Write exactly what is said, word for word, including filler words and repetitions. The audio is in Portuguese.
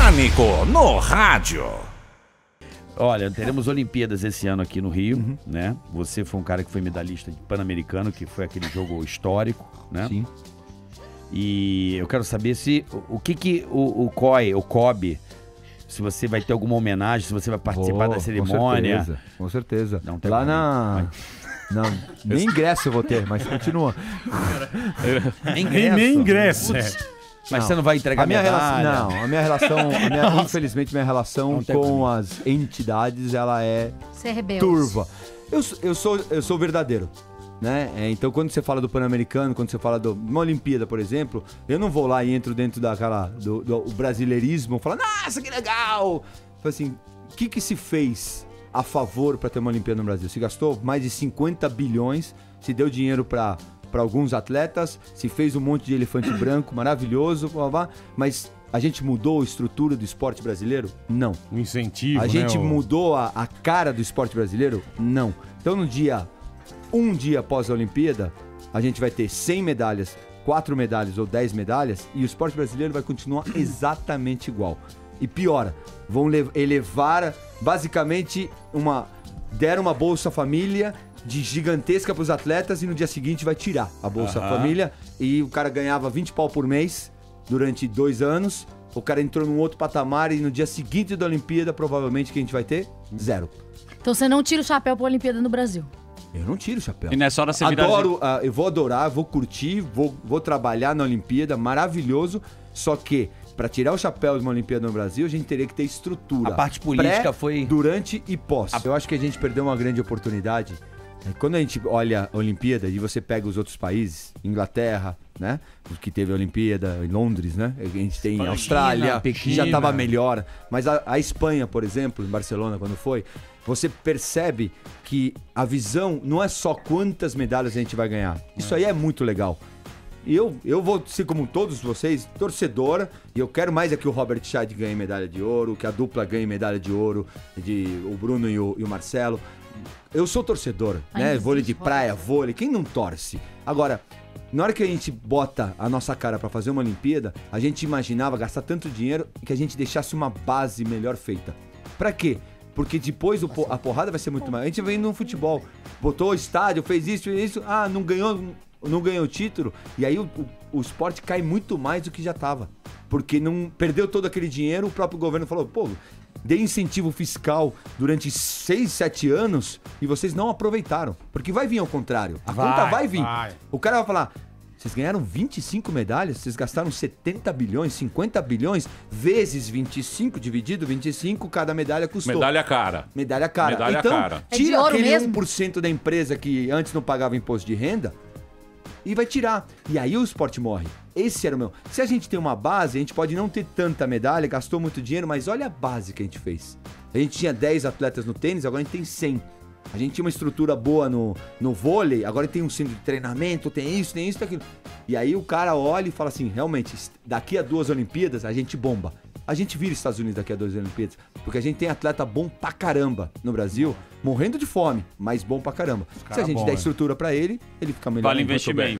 Pânico no rádio. Olha, teremos Olimpíadas esse ano aqui no Rio, uhum. né? Você foi um cara que foi medalhista de Pan-Americano, que foi aquele jogo histórico, né? Sim. E eu quero saber se o, o que que o, o C O I, o C O B, se você vai ter alguma homenagem, se você vai participar oh, da cerimônia. Com certeza, com certeza. Não tem Lá na... Não, nem ingresso eu vou ter, mas continua. Nem ingresso. Nem ingresso. É. Mas não. você não vai entregar a minha medalha? relação, Não, a minha relação, a minha, infelizmente, minha relação com as entidades, ela é turva. Eu, eu, sou, eu sou verdadeiro, né? É, então, quando você fala do Pan-Americano, quando você fala de uma Olimpíada, por exemplo, eu não vou lá e entro dentro daquela, do, do brasileirismo, falando, nossa, que legal! Então, assim, o que que se fez a favor para ter uma Olimpíada no Brasil? Se gastou mais de cinquenta bilhões, se deu dinheiro para... para alguns atletas, se fez um monte de elefante branco, maravilhoso, blá, blá, mas a gente mudou a estrutura do esporte brasileiro? Não. Um incentivo, A gente né, o... mudou a, a cara do esporte brasileiro? Não. Então, no dia, um dia após a Olimpíada, a gente vai ter cem medalhas, quatro medalhas ou dez medalhas, e o esporte brasileiro vai continuar exatamente igual. E piora, vão elevar, basicamente, uma... deram uma Bolsa Família de gigantesca para os atletas e no dia seguinte vai tirar a Bolsa uhum. Família e o cara ganhava vinte pau por mês durante dois anos, o cara entrou num outro patamar e no dia seguinte da Olimpíada provavelmente que a gente vai ter? Zero. Então você não tira o chapéu para a Olimpíada no Brasil? Eu não tiro o chapéu. E nessa hora você Adoro, vira... uh, eu vou adorar, vou curtir, vou, vou trabalhar na Olimpíada, maravilhoso, só que para tirar o chapéu de uma Olimpíada no Brasil, a gente teria que ter estrutura. A parte política pré, foi... durante e pós. Eu acho que a gente perdeu uma grande oportunidade. Quando a gente olha a Olimpíada e você pega os outros países, Inglaterra, né? Que teve a Olimpíada em Londres, né? A gente tem Espanha, Austrália, Pequim, que já estava melhor. Mas a, a Espanha, por exemplo, em Barcelona, quando foi, você percebe que a visão não é só quantas medalhas a gente vai ganhar. Isso aí é muito legal. E eu, eu vou ser como todos vocês, torcedora, e eu quero mais é que o Robert Scheid ganhe medalha de ouro, que a dupla ganhe medalha de ouro, de, o Bruno e o, e o Marcelo. Eu sou torcedor, Ai, né? Vôlei de praia, vôlei, quem não torce? Agora, na hora que a gente bota a nossa cara pra fazer uma Olimpíada, a gente imaginava gastar tanto dinheiro que a gente deixasse uma base melhor feita. Pra quê? Porque depois o, a porrada vai ser muito mais. A gente vem no futebol, botou o estádio, fez isso e isso, ah, não ganhou... não ganhou o título, e aí o, o, o esporte cai muito mais do que já estava. Porque não perdeu todo aquele dinheiro, o próprio governo falou, pô, dei incentivo fiscal durante seis, sete anos e vocês não aproveitaram. Porque vai vir ao contrário. A vai, conta vai vir. Vai. O cara vai falar, vocês ganharam vinte e cinco medalhas, vocês gastaram setenta bilhões, cinquenta bilhões, vezes vinte e cinco, dividido vinte e cinco, cada medalha custou. Medalha cara. Medalha cara. Medalha então, cara. tira é aquele mesmo? um por cento da empresa que antes não pagava imposto de renda, e vai tirar. E aí o esporte morre. Esse era o meu. Se a gente tem uma base, a gente pode não ter tanta medalha, gastou muito dinheiro, mas olha a base que a gente fez. A gente tinha dez atletas no tênis, agora a gente tem cem. A gente tinha uma estrutura boa no, no vôlei, agora tem um centro de treinamento, tem isso, tem isso, tem aquilo. E aí o cara olha e fala assim, realmente, daqui a duas Olimpíadas a gente bomba. A gente vira Estados Unidos daqui a duas Olimpíadas, porque a gente tem atleta bom pra caramba no Brasil, morrendo de fome, mas bom pra caramba. Se a gente bom, der é. estrutura pra ele, ele fica melhor. Vale investimento.